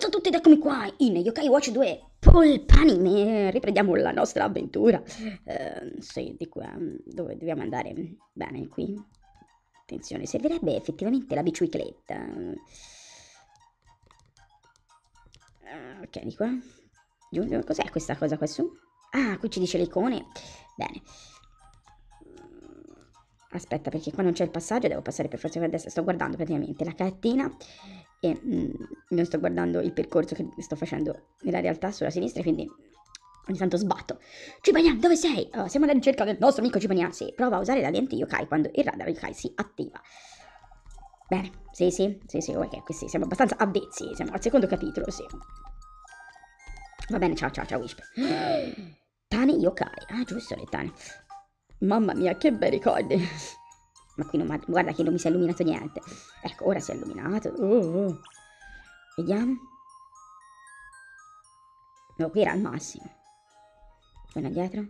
ciao a tutti ed eccomi qua in Yokai Watch 2 Polpanime. Riprendiamo la nostra avventura. Sì, di qua, dove dobbiamo andare? Bene, qui. Attenzione, servirebbe effettivamente la bicicletta. Ok, di qua. Giù, cos'è questa cosa qua su? Ah, qui ci dice le icone. Bene. Aspetta, perché qua non c'è il passaggio, devo passare per forza per destra. Sto guardando praticamente la cartina e non sto guardando il percorso che sto facendo nella realtà sulla sinistra, quindi ogni tanto sbatto. Cibanian, dove sei? Oh, siamo alla ricerca del nostro amico Cibanian. Sì, prova a usare la lente yokai quando il radar yokai si attiva. Bene, sì, ok, qui sì, siamo abbastanza avvezzi, siamo al secondo capitolo, sì. Va bene, ciao, Wisp. Tane yokai, ah giusto, le tane. Mamma mia, che bei ricordi. Ma qui non, guarda che non mi si è illuminato niente. Ecco, ora si è illuminato. Vediamo. No, qui era al massimo. Torna dietro.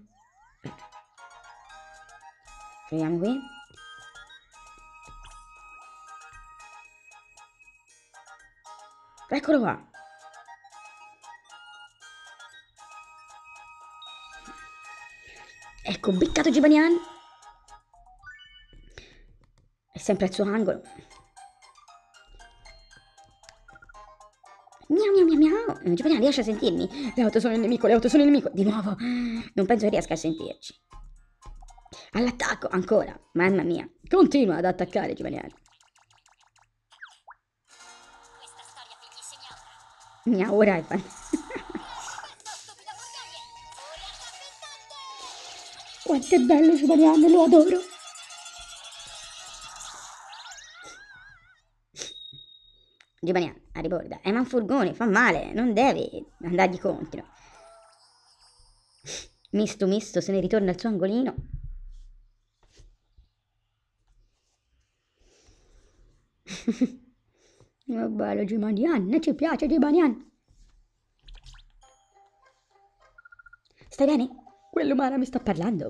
Proviamo qui. Eccolo qua. Ecco, beccato Gibanian. È sempre al suo angolo. Miau. Gibanian, riesce a sentirmi? Le auto sono il nemico. Di nuovo. Non penso che riesca a sentirci. All'attacco, ancora. Mamma mia. Continua ad attaccare, Gibanian. Miau, ora è quanto è bello Gibanian, lo adoro. Gibanian, a riborda. Ma un furgone, fa male, non devi andargli contro. Misto, se ne ritorna al suo angolino. Che bello Gibanian, ci piace Gibanian. Stai bene? Quell'umana mi sta parlando.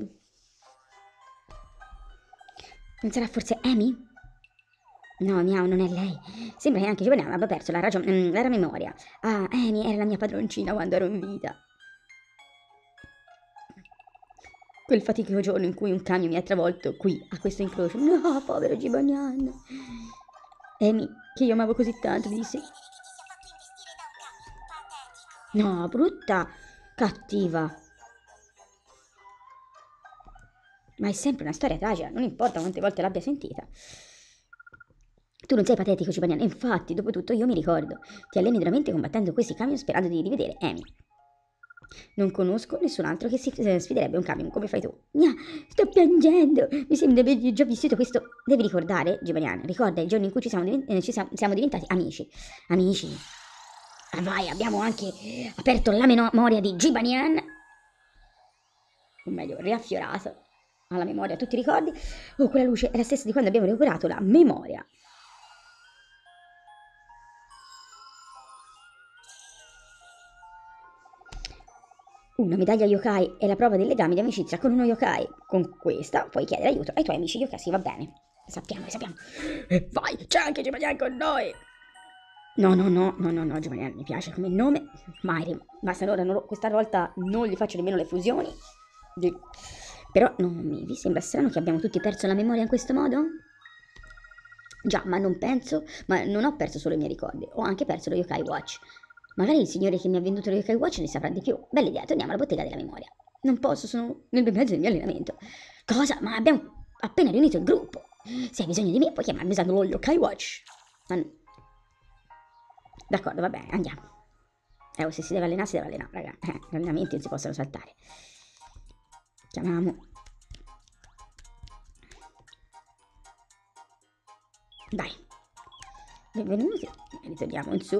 Non sarà forse Amy? No, Miau, non è lei. Sembra che anche Gibanian abbia perso la memoria. Ah, Amy era la mia padroncina quando ero in vita. Quel faticoso giorno in cui un camion mi ha travolto qui, a questo incrocio. No, povero Gibanian. Amy, che io amavo così tanto, mi disse. No, brutta, cattiva. Ma è sempre una storia tragica, non importa quante volte l'abbia sentita. Tu non sei patetico, Cipaniano, infatti, dopo tutto io mi ricordo. Ti alleni duramente combattendo questi camion sperando di rivedere Amy. Non conosco nessun altro che si sfiderebbe un camion come fai tu. Sto piangendo, mi sembra di aver già vissuto questo. Devi ricordare, Gibanian, ricorda il giorno in cui siamo diventati amici. Amici. Ah, vai, abbiamo anche aperto la memoria di Gibanian. O meglio, riaffiorato alla memoria tutti i ricordi. Oh, quella luce è la stessa di quando abbiamo recuperato la memoria. Una medaglia yokai è la prova del legame di amicizia con uno yokai. Con questa puoi chiedere aiuto ai tuoi amici yokai, sì, va bene. Sappiamo. E vai, c'è anche Gibanian con noi. No, Gibanian mi piace come nome. Basta allora, questa volta non gli faccio nemmeno le fusioni. Però vi sembra strano che abbiamo tutti perso la memoria in questo modo? Già, ma non ho perso solo i miei ricordi, ho anche perso lo Yokai Watch. Magari il signore che mi ha venduto lo Yokai Watch ne saprà di più. Bella idea, torniamo alla bottega della memoria. Non posso, sono nel bel mezzo del mio allenamento. Cosa? Ma abbiamo appena riunito il gruppo. Se hai bisogno di me puoi chiamarmi usando lo Yokai Watch. D'accordo, va bene, andiamo. Se si deve allenare, raga. Gli allenamenti non si possono saltare. Chiamiamo. Dai. Benvenuti. Ritorniamo in su.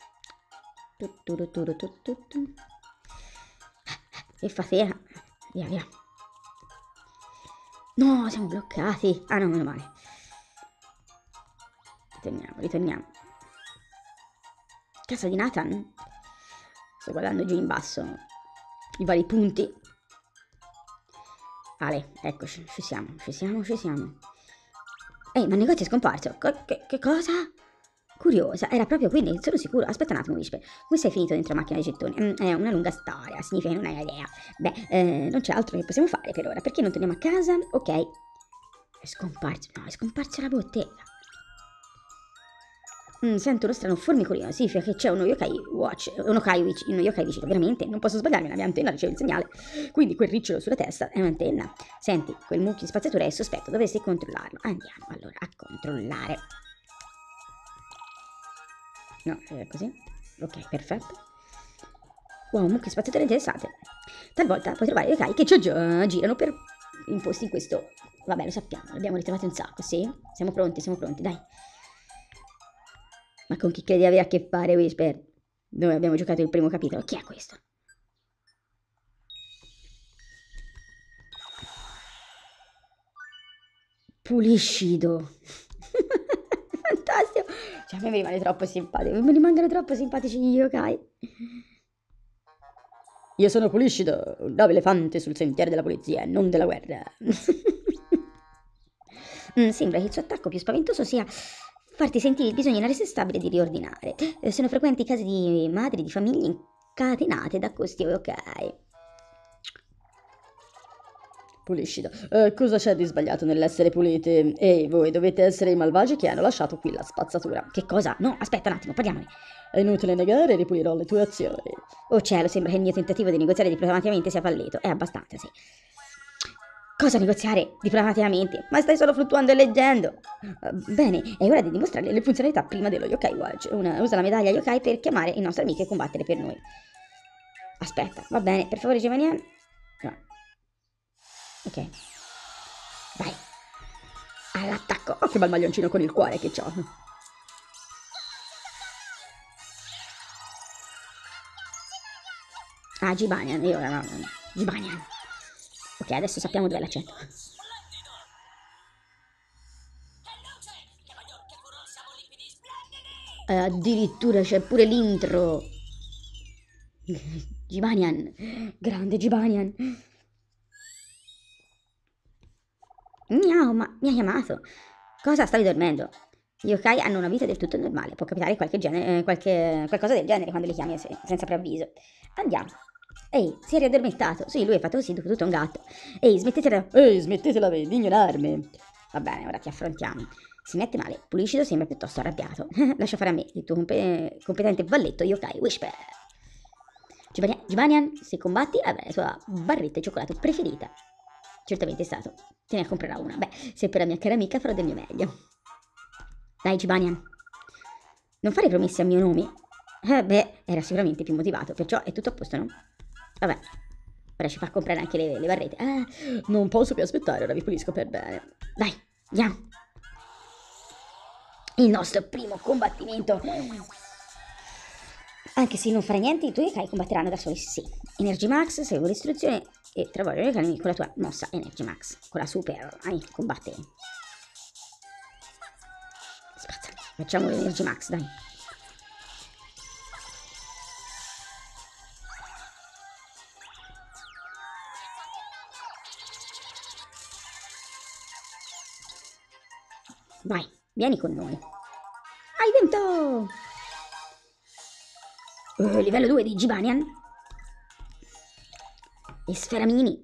Che fatica. Via. No, siamo bloccati. Ah no, meno male. Ritorniamo. Casa di Nathan? Sto guardando giù in basso i vari punti. Ale, eccoci, ci siamo. Ehi, ma il negozio è scomparso. Che cosa? Curiosa, era proprio quindi, sono sicuro. Aspetta un attimo, Whisper. Come sei finito dentro la macchina dei gettoni? È una lunga storia, significa che non hai idea. Beh, non c'è altro che possiamo fare per ora. Perché non torniamo a casa? Ok. È scomparso, no, è scomparsa la bottega. Sento uno strano formicolino, significa che c'è uno yokai watch, uno yokai vicino, veramente, non posso sbagliarmi, la mia antenna riceve il segnale, quindi quel ricciolo sulla testa è un'antenna. Senti, quel mucchio di spazzatura è sospetto, dovresti controllarlo. Andiamo allora a controllare. No, così. Ok, perfetto. Wow, mucchio di spazzature interessate. Talvolta puoi trovare yokai che girano per in posti in questo... Vabbè, lo sappiamo, ne abbiamo ritrovati un sacco, sì? Siamo pronti, dai. Ma con chi credi di avere a che fare, Whisper? Noi abbiamo giocato il primo capitolo. Chi è questo? Puliscido. Fantastico. Cioè, a me mi rimane troppo simpatico. Mi rimangono troppo simpatici gli yokai. Io sono Puliscido, un nobile elefante sul sentiero della polizia, non della guerra. Sembra che il suo attacco più spaventoso sia farti sentire il bisogno inarrestabile di riordinare. Sono frequenti i casi di madri di famiglie incatenate da questi yokai. Puliscido. Cosa c'è di sbagliato nell'essere puliti? Ehi, voi dovete essere i malvagi che hanno lasciato qui la spazzatura. Che cosa? No, aspetta un attimo, parliamone. È inutile negare, ripulirò le tue azioni. Oh cielo, sembra che il mio tentativo di negoziare diplomaticamente sia fallito. È abbastanza, sì. Cosa negoziare diplomaticamente? Ma stai solo fluttuando e leggendo. Bene, è ora di dimostrare le funzionalità prima dello Yokai Watch. Usa la medaglia Yokai per chiamare il nostro amico e combattere per noi. Aspetta, va bene, per favore, Gevanian. No. Ok. Vai. All'attacco. Oh, che bel maglioncino con il cuore che c'ho. Ah, Gibanian. Io no. Gibanian. Ok, adesso sappiamo dove l'accento. Addirittura c'è pure l'intro. Gibanian. Grande Gibanian. Miau, ma mi ha chiamato. Cosa, stavi dormendo? Gli yokai hanno una vita del tutto normale, può capitare qualcosa del genere quando li chiami senza preavviso. Andiamo. Ehi, si è riaddormentato. Sì, lui è fatto così, tutto un gatto. Ehi, smettetela di ignorarmi. Va bene, ora ti affrontiamo. Si mette male, Puliscido sembra piuttosto arrabbiato. Lascia fare a me, il tuo competente valletto yokai Whisper. Gibanian, se combatti avrai la tua barretta di cioccolato preferita. Certamente è stato. Te ne comprerò una. Beh, se per la mia cara amica farò del mio meglio. Dai, Gibanian. Non fare promesse a mio nome? Beh, era sicuramente più motivato, perciò è tutto a posto, no? Vabbè, ora ci fa comprare anche le barrette. Non posso più aspettare, ora vi pulisco per bene. Dai, andiamo. Il nostro primo combattimento. Anche se non fare niente, i tuoi yokai combatteranno da soli, sì. Energy Max, seguo l'istruzione e travolgere i yokai con la tua mossa Energy Max. Con la super, combatte. Aspetta, facciamo l'Energy Max, dai. Vai, vieni con noi. Hai vinto! Livello 2 di Gibanian. E Sfera Mini.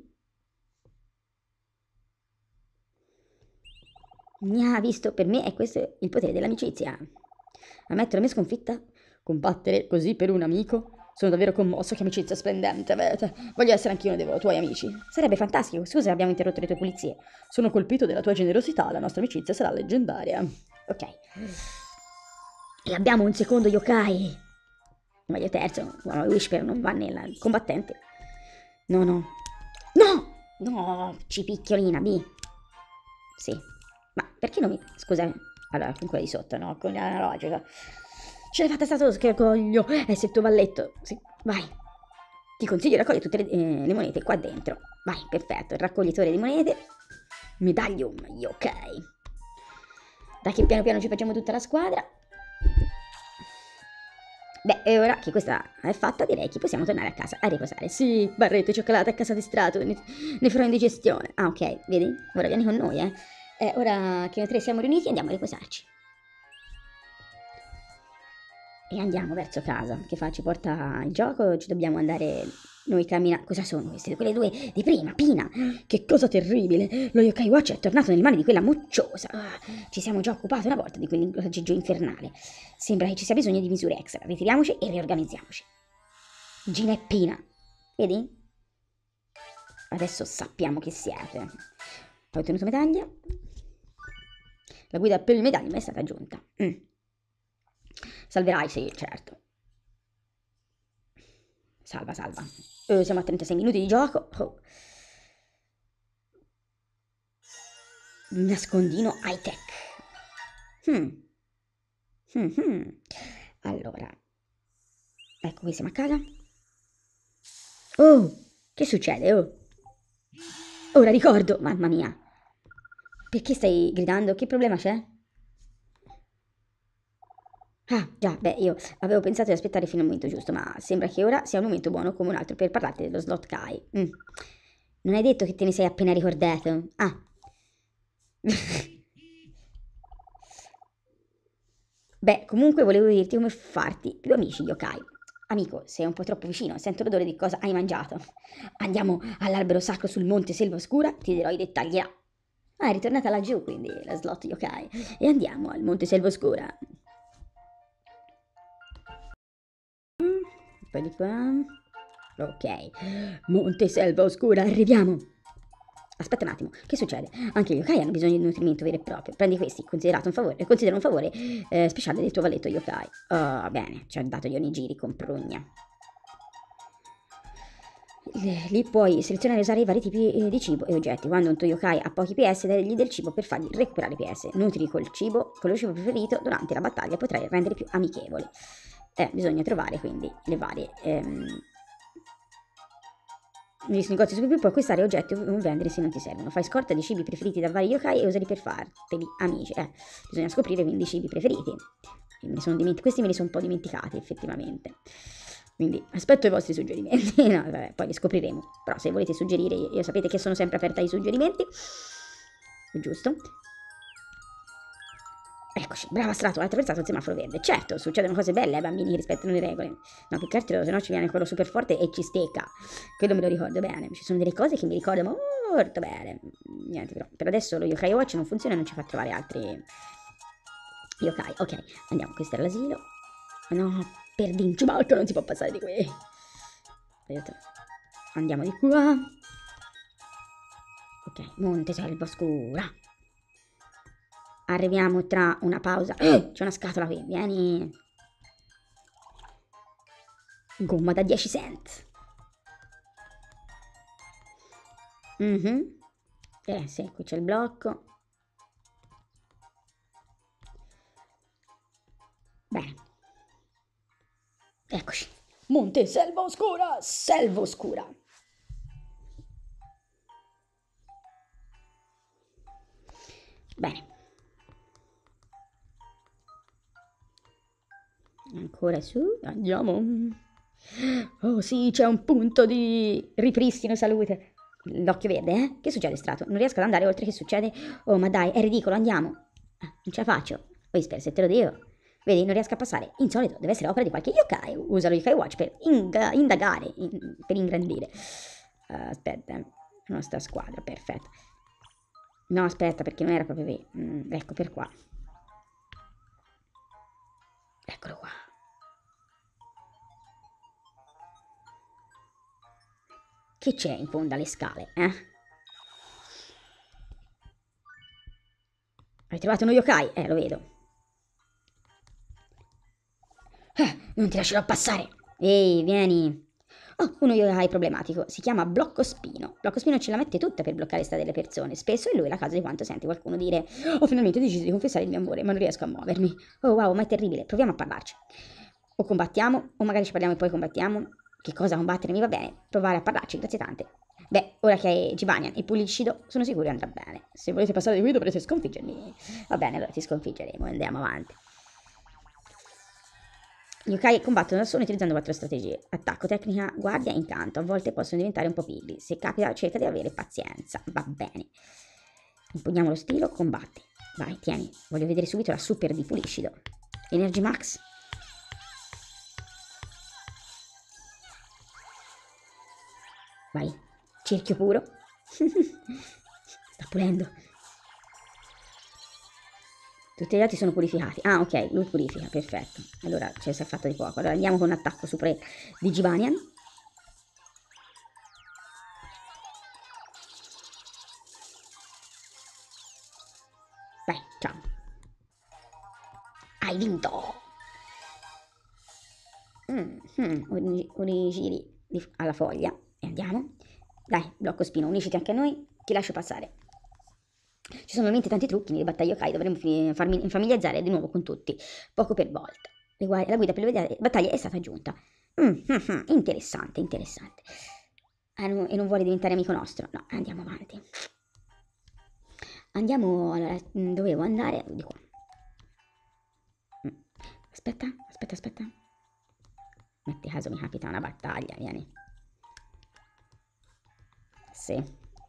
Mi ha visto, per me è questo il potere dell'amicizia. Ammetto la mia sconfitta? Combattere così per un amico? Sono davvero commosso, che amicizia splendente avete. Voglio essere anch'io uno dei tuoi amici. Sarebbe fantastico, scusa abbiamo interrotto le tue pulizie. Sono colpito della tua generosità, la nostra amicizia sarà leggendaria. Ok. E abbiamo un secondo yokai. Meglio terzo, Whisper non va nel combattente. No, cipicchiolina, B. Sì. Ma perché non mi... Scusa, allora, con quella di sotto, no? Con l'analogica. Ce l'hai fatta stato schercoglio. Se il tuo valletto. Sì, vai. Ti consiglio di raccogliere tutte le monete qua dentro. Vai, perfetto. Il raccoglitore di monete. Medaglium, ok. Dai che piano piano ci facciamo tutta la squadra. Beh, e ora che questa è fatta, direi che possiamo tornare a casa a riposare. Sì, barrette, cioccolata a casa di strato, ne farò indigestione. Ah, ok, vedi? Ora vieni con noi, ora che noi tre siamo riuniti, andiamo a riposarci. E andiamo verso casa. Che fa? Ci porta il gioco? Ci dobbiamo andare noi camminare? Cosa sono queste? Quelle due di prima, Pina! Che cosa terribile! Lo Yokai Watch è tornato nelle mani di quella mocciosa. Ci siamo già occupati una volta di quell'ingranaggio infernale. Sembra che ci sia bisogno di misure extra. Ritiriamoci e riorganizziamoci. Gina e Pina. Vedi? Adesso sappiamo chi siete. Hai ottenuto medaglia? La guida per il medaglia mi è stata aggiunta. Salverai, sì, certo. Salva. Siamo a 36 minuti di gioco. Nascondino high tech. Allora. Ecco, qui siamo a casa. Oh, che succede? Oh. Ora ricordo, mamma mia. Perché stai gridando? Che problema c'è? Ah, già, beh, io avevo pensato di aspettare fino al momento giusto, ma sembra che ora sia un momento buono come un altro per parlarti dello slot Kai. Non hai detto che te ne sei appena ricordato? Ah. Beh, comunque volevo dirti come farti più amici, yokai. Amico, sei un po' troppo vicino, sento l'odore di cosa hai mangiato. Andiamo all'albero sacro sul monte Selva Oscura, ti dirò i dettagli là. Ah, è ritornata laggiù, quindi, la slot yokai. E andiamo al monte Selva Oscura. Un po' di qua. Ok. Monte Selva Oscura, arriviamo. Aspetta un attimo, che succede? Anche gli yokai hanno bisogno di nutrimento vero e proprio. Prendi questi, considera un favore speciale del tuo valletto yokai. Oh, bene, ci ha dato gli onigiri con prugna. Lì puoi selezionare e usare i vari tipi di cibo e oggetti. Quando un tuo yokai ha pochi PS, dagli del cibo per fargli recuperare PS. Nutri col cibo, con lo cibo preferito, durante la battaglia potrai rendere più amichevoli. Bisogna trovare quindi le varie... Negli negozi su puoi acquistare oggetti o vendere se non ti servono. Fai scorta di cibi preferiti da vari yokai e usali per farteli amici. Bisogna scoprire quindi i cibi preferiti. Questi me li sono un po' dimenticati effettivamente. Quindi aspetto i vostri suggerimenti. No, vabbè, poi li scopriremo. Però se volete suggerire, io sapete che sono sempre aperta ai suggerimenti. Giusto? Eccoci, brava Strato, hai attraversato il semaforo verde. Certo, succedono cose belle ai bambini che rispettano le regole. No, più che altro, se no ci viene quello super forte e ci stecca. Quello me lo ricordo bene. Ci sono delle cose che mi ricordano molto bene. Niente, però, per adesso lo Yokai Watch non funziona e non ci fa trovare altri yokai. Ok, andiamo, questo è l'asilo. No, per Ciubacca non si può passare di qui. Aiuto. Andiamo di qua. Ok, Monte Selva Oscura. Arriviamo tra una pausa. C'è una scatola qui, vieni. Gomma da 10 cent. Sì, qui c'è il blocco. Bene. Eccoci. Monte Selva Oscura, Selva Oscura. Bene. Ancora su, andiamo. Oh sì, c'è un punto di ripristino salute. L'occhio verde, eh? Che succede, Strato? Non riesco ad andare oltre, che succede? Oh, ma dai, è ridicolo, andiamo. Non ce la faccio. Whisper, se te lo dico. Vedi, non riesco a passare. Insolito, deve essere opera di qualche yokai. Usa lo Yokai Watch per indagare, per ingrandire. Aspetta, nostra squadra, perfetto. No, aspetta, perché non era proprio lì. Ecco, per qua. Eccolo qua. Che c'è in fondo alle scale, eh? Hai trovato uno yokai? Lo vedo. Non ti lascerò passare. Ehi, vieni. Oh, uno yokai problematico. Si chiama Blocco Spino. Blocco Spino ce la mette tutta per bloccare strade delle persone. Spesso è lui la causa di quanto senti qualcuno dire: ho finalmente deciso di confessare il mio amore, ma non riesco a muovermi. Oh, wow, ma è terribile. Proviamo a parlarci. O combattiamo, o magari ci parliamo e poi combattiamo. Che cosa combattere? Mi va bene. Provare a parlarci, grazie tante. Beh, ora che hai Gibanian e Puliscido, sono sicuro che andrà bene. Se volete passare di qui dovrete sconfiggermi. Va bene, allora ti sconfiggeremo, andiamo avanti. Gli yokai combattono da soli utilizzando 4 strategie: attacco, tecnica, guardia e incanto. A volte possono diventare un po' pigri. Se capita, cerca di avere pazienza. Va bene. Impugniamo lo stilo, combatti. Vai, tieni. Voglio vedere subito la super di Puliscido. Energy Max. Vai, cerchio puro. Sta pulendo. Tutti gli altri sono purificati. Ah, ok, lui purifica, perfetto. Allora, ce si è fatta di poco. Allora andiamo con un attacco super di Givanian. Vai, ciao. Hai vinto! Unisci alla foglia. E andiamo. Dai, blocco spino, unisciti anche a noi. Ti lascio passare. Ci sono veramente tanti trucchi nelle battaglie yokai, dovremmo farmi infamiliarizzare di nuovo con tutti, poco per volta. La guida per le battaglie è stata aggiunta. Interessante, interessante. Ah, e non vuole diventare amico nostro? No, andiamo avanti. Andiamo, allora, dovevo andare di qua. Aspetta, aspetta, aspetta. Metti caso mi capita una battaglia, vieni. Sì.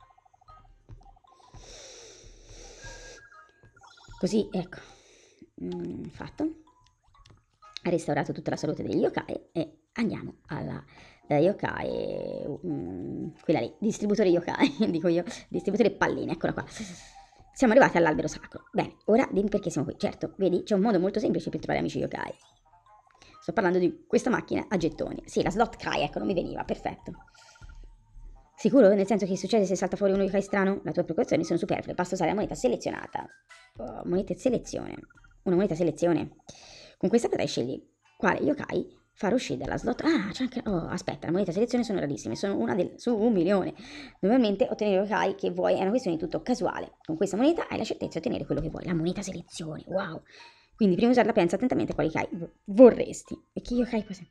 Così, ecco. Fatto. Ha restaurato tutta la salute degli yokai e andiamo alla yokai, quella lì, distributore yokai, dico io, distributore palline, eccola qua. Siamo arrivati all'albero sacro. Bene, ora dimmi perché siamo qui. Certo, vedi, c'è un modo molto semplice per trovare amici yokai. Sto parlando di questa macchina a gettoni. Sì, la slot Kai, ecco, non mi veniva, perfetto. Sicuro? Nel senso che succede se salta fuori uno yokai strano? Le tue precauzioni sono superflue, basta usare la moneta selezionata. Oh, moneta selezione. Una moneta selezione. Con questa potrai scegliere quale yokai far uscire dalla slot. Ah, c'è anche... Oh, aspetta, le monete selezione sono rarissime, sono una su 1 milione. Normalmente ottenere i yokai che vuoi è una questione di tutto casuale. Con questa moneta hai la certezza di ottenere quello che vuoi. La moneta selezione, wow. Quindi prima di usarla pensa attentamente a quali yokai vorresti. E che yokai cos'è?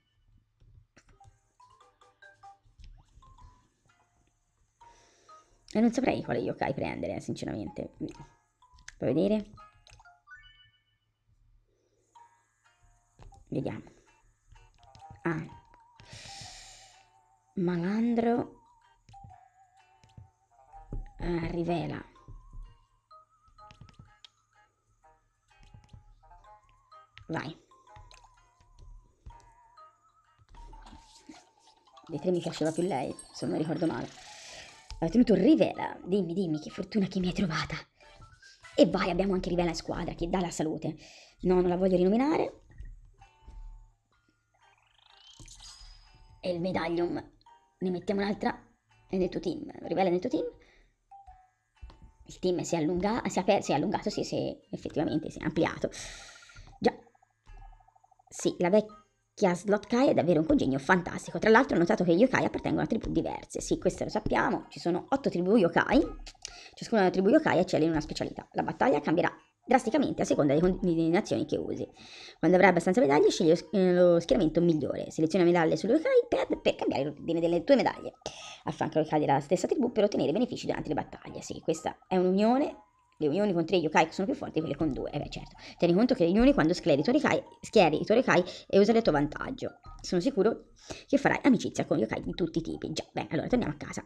E non saprei quale yokai prendere, sinceramente. Puoi vedere? Vediamo. Ah. Malandro. Rivela. Vai. Dei 3 mi piaceva più lei, se non mi ricordo male. Ha ottenuto Rivela. Dimmi, dimmi, che fortuna che mi hai trovata. E vai, abbiamo anche Rivela in squadra, che dà la salute. No, non la voglio rinominare. E il medaglium. Ne mettiamo un'altra. È nel tuo team. Rivela nel tuo team. Il team si è allungato, si è allungato, sì, effettivamente si è ampliato. Già. Sì, la vecchia slot Kai è davvero un congegno fantastico. Tra l'altro ho notato che gli yokai appartengono a tribù diverse. Sì, questo lo sappiamo. Ci sono 8 tribù yokai. Ciascuna delle tribù yokai eccelle in una specialità. La battaglia cambierà drasticamente a seconda delle combinazioni che usi. Quando avrai abbastanza medaglie, scegli lo schieramento migliore. Seleziona medaglie sulle yokai per cambiare l'ordine delle tue medaglie. Affianca i yokai della stessa tribù per ottenere benefici durante le battaglie. Sì, questa è un'unione. Le unioni con 3 yokai sono più forti di quelle con 2. Beh, certo. Tieni conto che le unioni quando schieri i tuoi yokai e usali a tuo vantaggio. Sono sicuro che farai amicizia con yokai di tutti i tipi. Già, bene, allora torniamo a casa.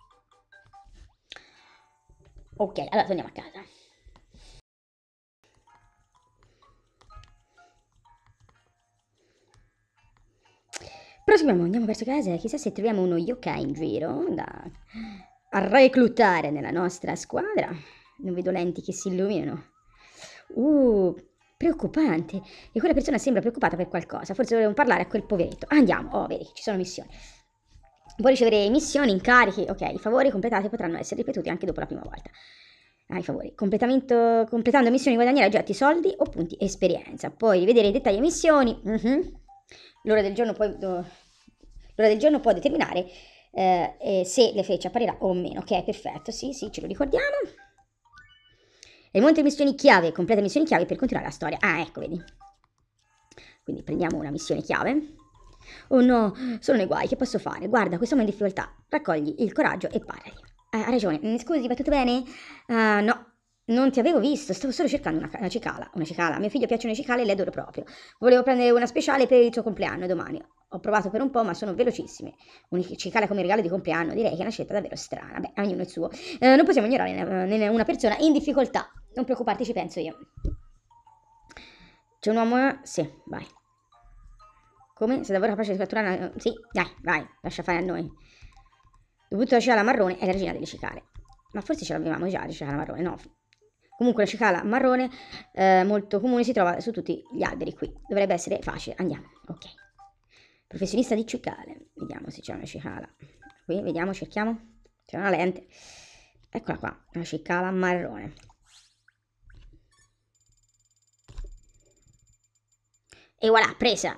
Ok, allora torniamo a casa. Proseguiamo, andiamo verso casa. Chissà se troviamo uno yokai in giro da reclutare nella nostra squadra. Non vedo lenti che si illuminano. Preoccupante. E quella persona sembra preoccupata per qualcosa. Forse dovremmo parlare a quel poveretto. Andiamo. Oh, vedi, ci sono missioni. Puoi ricevere missioni, incarichi. Ok, i favori completati potranno essere ripetuti anche dopo la prima volta. Ah, i favori. Completando missioni guadagnerai oggetti, soldi o punti esperienza. Puoi rivedere i dettagli delle missioni. L'ora del giorno può determinare se le frecce appariranno o meno. Ok, perfetto. Sì, sì, ce lo ricordiamo. E monta missioni chiave, completa missioni chiave per continuare la storia. Ah, ecco, vedi. Quindi prendiamo una missione chiave. Oh no, sono nei guai, che posso fare? Guarda, quest'uomo è in difficoltà. Raccogli il coraggio e parlagli. Ha ragione. Scusi, va tutto bene? No, non ti avevo visto, stavo solo cercando una cicala. Una cicala. A mio figlio piacciono le cicale e le adoro proprio. Volevo prendere una speciale per il suo compleanno domani. Ho provato per un po', ma sono velocissime. Una cicala come regalo di compleanno, direi che è una scelta davvero strana. Beh, ognuno il suo. Non possiamo ignorare una persona in difficoltà. Non preoccuparti, ci penso io. C'è un uomo? Sì, vai. Come? Se davvero capace di catturare... Sì, dai, vai, lascia fare a noi. Dovuto la cicala marrone è la regina delle cicale. Ma forse ce l'avevamo già, la cicala marrone, no. Comunque la cicala marrone, molto comune, si trova su tutti gli alberi qui. Dovrebbe essere facile. Andiamo, ok. Professionista di cicale. Vediamo se c'è una cicala. Qui, vediamo, cerchiamo. C'è una lente. Eccola qua, una cicala marrone. E voilà, presa.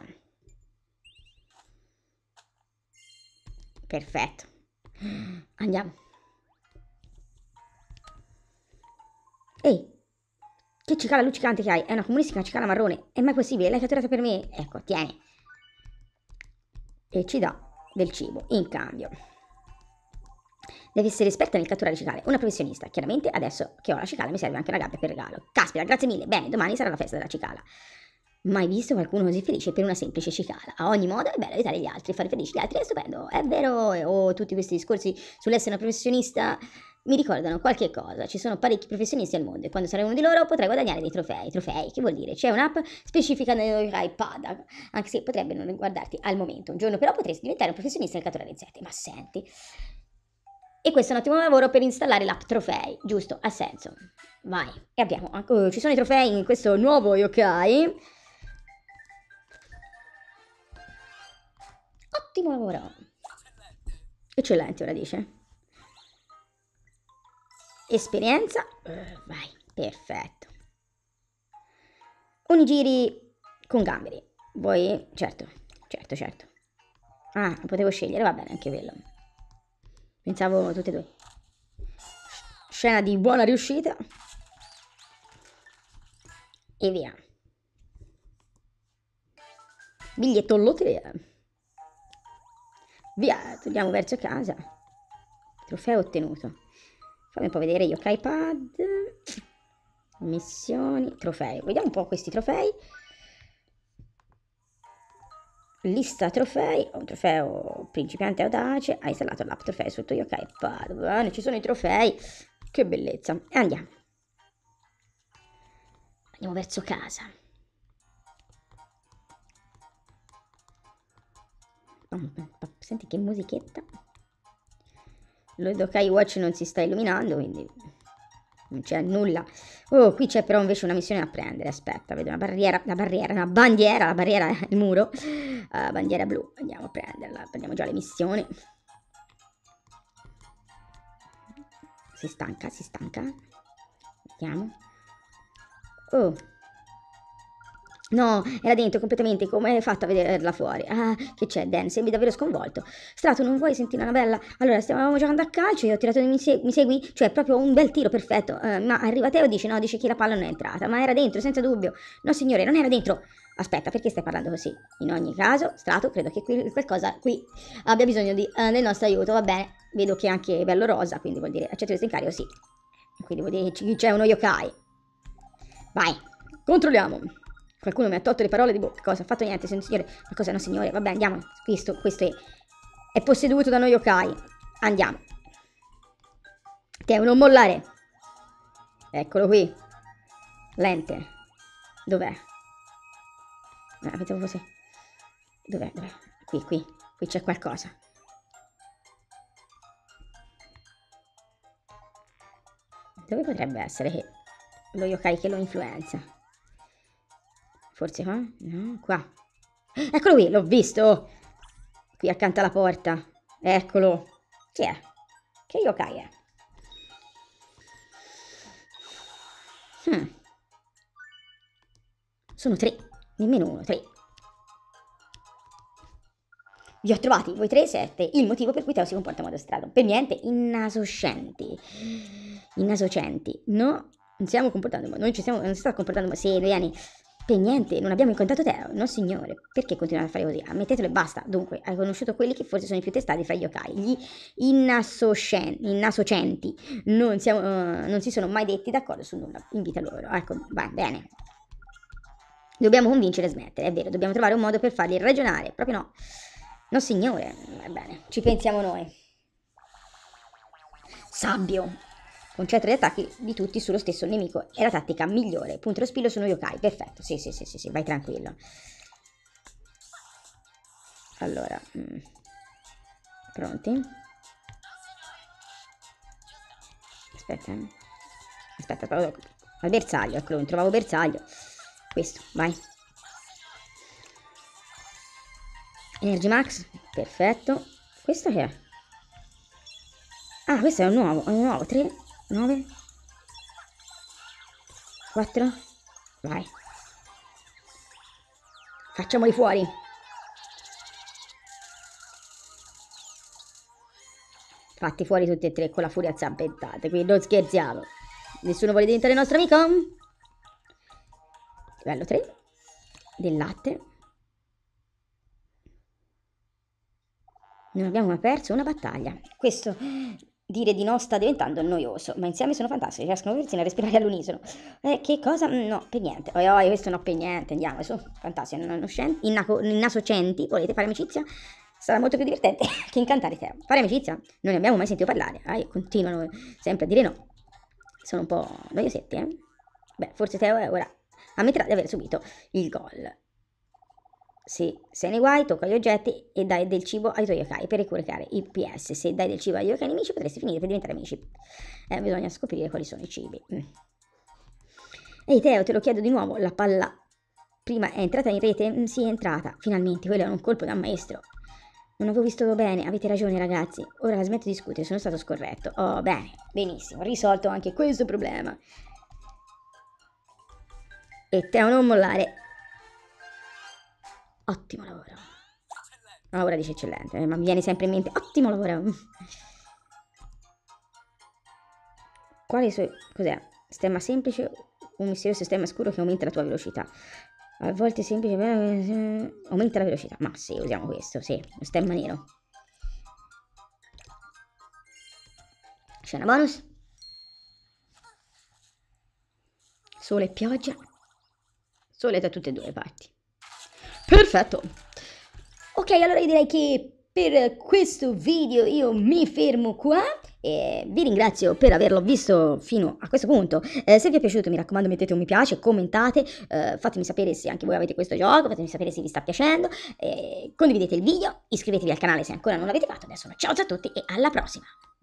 Perfetto. Andiamo. Ehi, che cicala luccicante che hai? È una comunistica cicala marrone. È mai possibile? L'hai catturata per me? Ecco, tieni. E ci dà del cibo in cambio. Devi essere esperta nel catturare cicale, una professionista. Chiaramente adesso che ho la cicala mi serve anche una gabbia per regalo. Caspita, grazie mille. Bene, domani sarà la festa della cicala. Mai visto qualcuno così felice per una semplice cicala. A ogni modo è bello aiutare gli altri, fare felici gli altri è stupendo. È vero, o tutti questi discorsi sull'essere una professionista mi ricordano qualche cosa. Ci sono parecchi professionisti al mondo e quando sarai uno di loro potrai guadagnare dei trofei. Trofei, che vuol dire? C'è un'app specifica nell'iPad, anche se potrebbe non riguardarti al momento. Un giorno però potresti diventare un professionista nel catturare insetti. Ma senti... E questo è un ottimo lavoro per installare l'app trofei, giusto? Ha senso. Vai. E abbiamo, ci sono i trofei in questo nuovo yokai. Ottimo lavoro. Eccellente, ora dice. Esperienza. Vai, perfetto. Onigiri con gamberi. Vuoi? Certo, certo, certo. Ah, potevo scegliere, va bene, anche quello. Pensavo tutte e due. Scena di buona riuscita. E via. Biglietto lotteria. Via, torniamo verso casa. Trofeo ottenuto. Fammi un po' vedere yokai pad. Missioni, trofei. Vediamo un po' questi trofei. Lista trofei, un trofeo principiante audace, hai installato l'app trofei sul tuo yokai pad, bene, ci sono i trofei, che bellezza, e andiamo verso casa. Senti che musichetta, lo yokai watch non si sta illuminando, quindi non c'è nulla. Oh, qui c'è però invece una missione da prendere. Aspetta, vedo una bandiera, la barriera è il muro. Bandiera blu, andiamo a prenderla. Prendiamo già le missioni. Si stanca. Vediamo. Oh. No, era dentro completamente, come hai fatto a vederla fuori? Ah, che c'è, Dan? Sembri davvero sconvolto. Strato, non vuoi sentire una bella? Allora, stavamo giocando a calcio, io ho tirato, mi segui? Cioè, proprio un bel tiro, perfetto. Ma arriva Teo, dice no, dice che la palla non è entrata, ma era dentro, senza dubbio. No, signore, non era dentro. Aspetta, perché stai parlando così? In ogni caso, Strato, credo che qualcosa qui abbia bisogno del nostro aiuto, va bene. Vedo che è anche bello rosa, quindi vuol dire accetto questo incarico, sì. Quindi vuol dire che c'è uno yokai. Vai, controlliamo. Qualcuno mi ha tolto le parole di bocca. Cosa? Ha fatto niente, signore. Ma cosa? No, signore. Vabbè, andiamo. Questo è posseduto da noi yokai. Andiamo. Teo, non mollare. Eccolo qui. Lente. Dov'è? Pensavo fosse... Dov'è? Qui c'è qualcosa. Dove potrebbe essere lo yokai che lo influenza? Forse qua? No, qua. Eccolo qui, l'ho visto. Qui accanto alla porta. Eccolo. Chi è? Che yokai è? Sono 3. Nemmeno uno, 3. Vi ho trovati, voi 3 7. Il motivo per cui Teo si comporta in modo strano. Per niente, innasocenti. No, non stiamo comportando, non si sta comportando, se vieni... Per niente, non abbiamo incontrato Teo, no signore. Perché continuate a fare così? Ammettetelo e basta. Dunque, hai conosciuto quelli che forse sono i più testati fra gli yokai. Gli innasocenti. Non si sono mai detti d'accordo su nulla. Invita loro. Ecco, va bene. Dobbiamo convincere a smettere, è vero. Dobbiamo trovare un modo per farli ragionare. Proprio no. No signore. Va bene, ci pensiamo noi. Sabbio. Concentro gli attacchi di tutti sullo stesso nemico. È la tattica migliore. Punto lo spillo su uno yokai. Perfetto. Sì, vai tranquillo. Allora. Pronti? Aspetta, aspetta, al bersaglio, eccolo, non trovavo bersaglio. Questo, vai. Energy Max, perfetto. Questo che è? Ah, questo è un nuovo, 3, 9, 4, vai. Facciamoli fuori. Fatti fuori tutti e tre con la furia zampettate, quindi non scherziamo. Nessuno vuole diventare nostro amico? Livello 3. Del latte. Non abbiamo mai perso una battaglia. Questo dire di no sta diventando noioso, ma insieme sono fantastici, riescono persino a respirare all'unisono. Che cosa? No, per niente. Questo no per niente, andiamo, su, fantastico. Innasocenti, volete fare amicizia? Sarà molto più divertente che incantare Teo. Fare amicizia? Non ne abbiamo mai sentito parlare. Continuano sempre a dire no. Sono un po' noiosetti, eh? Beh, forse Teo ora ammetterà di aver subito il gol. Sì, se nei guai tocca gli oggetti e dai del cibo ai tuoi yokai per recuperare i PS. Se dai del cibo agli yokai nemici potresti finire per diventare amici. Bisogna scoprire quali sono i cibi. Ehi Teo, te lo chiedo di nuovo, la palla prima è entrata in rete? Sì, è entrata. Finalmente, quello è un colpo da maestro. Non avevo visto bene, avete ragione ragazzi. Ora smetto di discutere, sono stato scorretto. Oh, bene, benissimo, risolto anche questo problema. E Teo non mollare. Ottimo lavoro. Ora dice eccellente, ma mi viene sempre in mente. Ottimo lavoro. Cos'è? Stemma semplice, un misterioso stemma scuro che aumenta la tua velocità. A volte semplice, aumenta la velocità. Ma sì, usiamo questo, sì, lo stemma nero. Scena bonus. Sole e pioggia. Sole da tutte e due le parti. Perfetto. Ok, allora io direi che per questo video io mi fermo qua. Vi ringrazio per averlo visto fino a questo punto. Se vi è piaciuto mi raccomando mettete un mi piace, commentate, fatemi sapere se anche voi avete questo gioco, fatemi sapere se vi sta piacendo, condividete il video, iscrivetevi al canale se ancora non l'avete fatto. Adesso ciao a tutti e alla prossima!